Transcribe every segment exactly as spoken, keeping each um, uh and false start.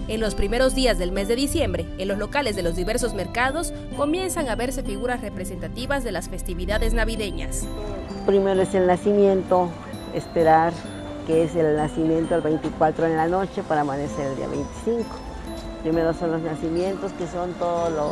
En los primeros días del mes de diciembre, en los locales de los diversos mercados, comienzan a verse figuras representativas de las festividades navideñas. Primero es el nacimiento, esperar que es el nacimiento el veinticuatro en la noche para amanecer el día veinticinco. Primero son los nacimientos, que son todos los...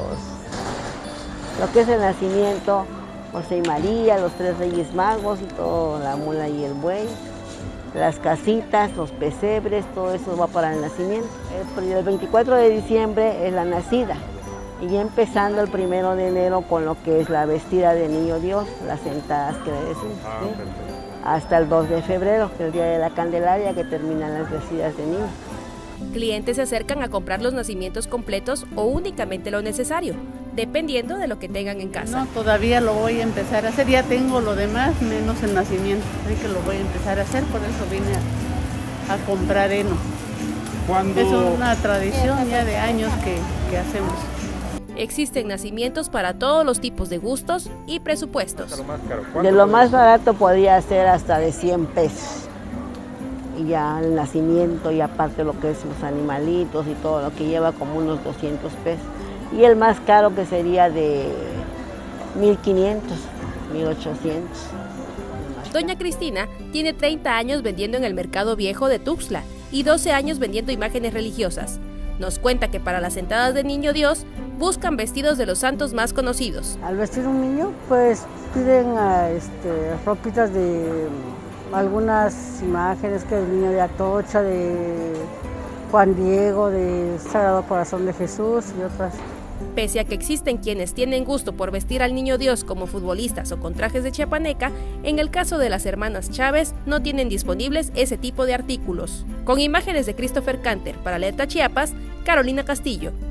lo que es el nacimiento, José y María, los tres Reyes Magos y todo, la mula y el buey. Las casitas, los pesebres, todo eso va para el nacimiento. El veinticuatro de diciembre es la nacida y ya empezando el primero de enero con lo que es la vestida de Niño Dios, las sentadas que le decimos, ¿sí? Hasta el dos de febrero, que es el día de la Candelaria, que terminan las vestidas de niño. Clientes se acercan a comprar los nacimientos completos o únicamente lo necesario, dependiendo de lo que tengan en casa. No, todavía lo voy a empezar a hacer, ya tengo lo demás, menos el nacimiento, así que lo voy a empezar a hacer, por eso vine a, a comprar heno. ¿Cuándo? Es una tradición ya de años que, que hacemos. Existen nacimientos para todos los tipos de gustos y presupuestos. De lo más barato podría ser hasta de cien pesos. Y ya el nacimiento y aparte lo que es los animalitos y todo lo que lleva como unos doscientos pesos. Y el más caro que sería de mil quinientos, mil ochocientos. Doña Cristina tiene treinta años vendiendo en el Mercado Viejo de Tuxtla y doce años vendiendo imágenes religiosas. Nos cuenta que para las sentadas de Niño Dios buscan vestidos de los santos más conocidos. Al vestir un niño, pues piden uh, este, ropitas de algunas imágenes, que el niño de Atocha, de Juan Diego, de Sagrado Corazón de Jesús y otras. Pese a que existen quienes tienen gusto por vestir al Niño Dios como futbolistas o con trajes de chiapaneca, en el caso de las hermanas Chávez no tienen disponibles ese tipo de artículos. Con imágenes de Christopher Canter para Alerta Chiapas, Carolina Castillo.